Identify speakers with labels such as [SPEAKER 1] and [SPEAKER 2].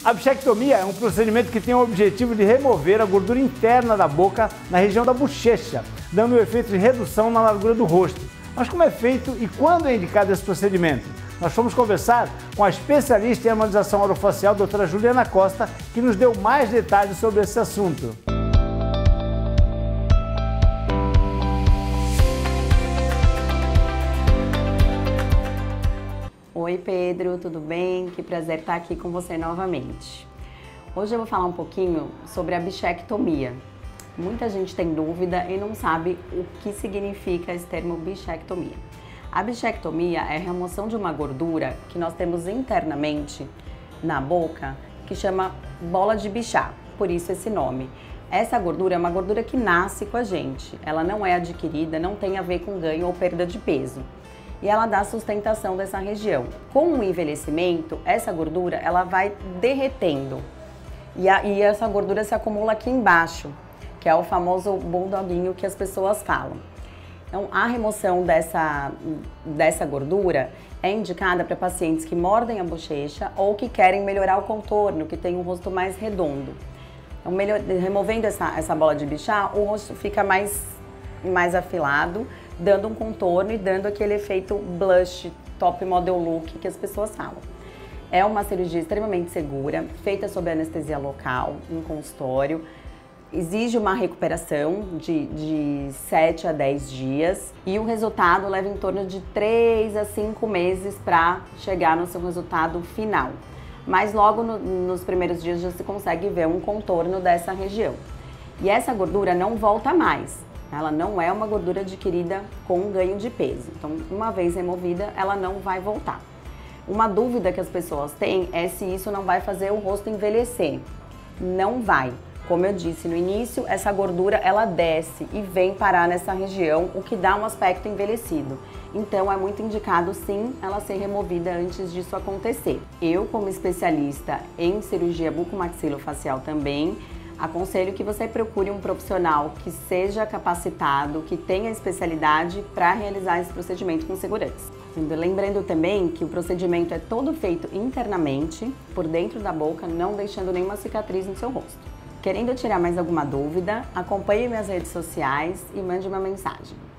[SPEAKER 1] A bichectomia é um procedimento que tem o objetivo de remover a gordura interna da boca na região da bochecha, dando um efeito de redução na largura do rosto. Mas como é feito e quando é indicado esse procedimento? Nós fomos conversar com a especialista em harmonização orofacial, doutora Juliana Costa, que nos deu mais detalhes sobre esse assunto.
[SPEAKER 2] Oi Pedro, tudo bem? Que prazer estar aqui com você novamente. Hoje eu vou falar um pouquinho sobre a bichectomia. Muita gente tem dúvida e não sabe o que significa esse termo bichectomia. A bichectomia é a remoção de uma gordura que nós temos internamente na boca, que chama bola de bichá, por isso esse nome. Essa gordura é uma gordura que nasce com a gente, ela não é adquirida, não tem a ver com ganho ou perda de peso. E ela dá sustentação dessa região. Com o envelhecimento, essa gordura ela vai derretendo e essa gordura se acumula aqui embaixo, que é o famoso bulldoguinho que as pessoas falam. Então, a remoção dessa gordura é indicada para pacientes que mordem a bochecha ou que querem melhorar o contorno, que tem um rosto mais redondo. Então, removendo essa bola de bichá, o rosto fica mais afilado, dando um contorno e dando aquele efeito blush, top model look que as pessoas falam. É uma cirurgia extremamente segura, feita sob anestesia local, em consultório. Exige uma recuperação de 7 a 10 dias e o resultado leva em torno de 3 a 5 meses para chegar no seu resultado final. Mas logo nos primeiros dias já se consegue ver um contorno dessa região. E essa gordura não volta mais. Ela não é uma gordura adquirida com ganho de peso. Então, uma vez removida, ela não vai voltar. Uma dúvida que as pessoas têm é se isso não vai fazer o rosto envelhecer. Não vai. Como eu disse no início, essa gordura ela desce e vem parar nessa região, o que dá um aspecto envelhecido. Então, é muito indicado, sim, ela ser removida antes disso acontecer. Eu, como especialista em cirurgia bucomaxilofacial também, aconselho que você procure um profissional que seja capacitado, que tenha especialidade para realizar esse procedimento com segurança. Lembrando também que o procedimento é todo feito internamente, por dentro da boca, não deixando nenhuma cicatriz no seu rosto. Querendo tirar mais alguma dúvida, acompanhe minhas redes sociais e mande uma mensagem.